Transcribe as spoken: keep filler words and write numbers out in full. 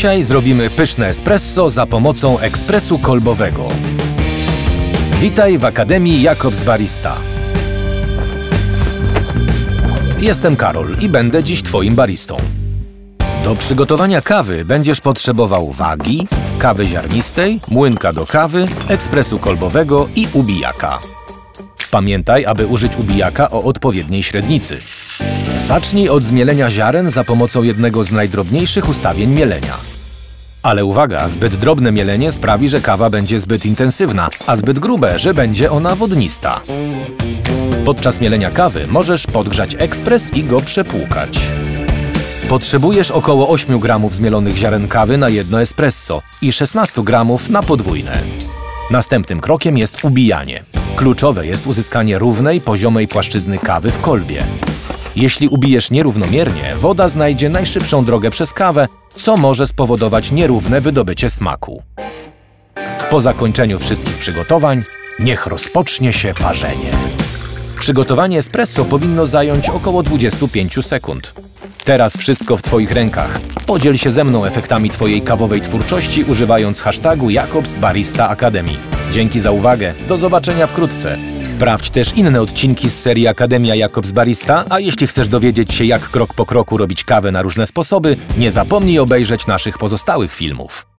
Dzisiaj zrobimy pyszne espresso za pomocą ekspresu kolbowego. Witaj w Akademii Jacobs Barista. Jestem Karol i będę dziś Twoim baristą. Do przygotowania kawy będziesz potrzebował wagi, kawy ziarnistej, młynka do kawy, ekspresu kolbowego i ubijaka. Pamiętaj, aby użyć ubijaka o odpowiedniej średnicy. Zacznij od zmielenia ziaren za pomocą jednego z najdrobniejszych ustawień mielenia. Ale uwaga, zbyt drobne mielenie sprawi, że kawa będzie zbyt intensywna, a zbyt grube, że będzie ona wodnista. Podczas mielenia kawy możesz podgrzać ekspres i go przepłukać. Potrzebujesz około ośmiu gramów zmielonych ziaren kawy na jedno espresso i szesnaście gramów na podwójne. Następnym krokiem jest ubijanie. Kluczowe jest uzyskanie równej, poziomej płaszczyzny kawy w kolbie. Jeśli ubijesz nierównomiernie, woda znajdzie najszybszą drogę przez kawę, co może spowodować nierówne wydobycie smaku. Po zakończeniu wszystkich przygotowań, niech rozpocznie się parzenie. Przygotowanie espresso powinno zająć około dwadzieścia pięć sekund. Teraz wszystko w Twoich rękach. Podziel się ze mną efektami Twojej kawowej twórczości używając hashtagu Jacobs Barista Academy. Dzięki za uwagę, do zobaczenia wkrótce. Sprawdź też inne odcinki z serii Akademia Jacobs Barista, a jeśli chcesz dowiedzieć się, jak krok po kroku robić kawę na różne sposoby, nie zapomnij obejrzeć naszych pozostałych filmów.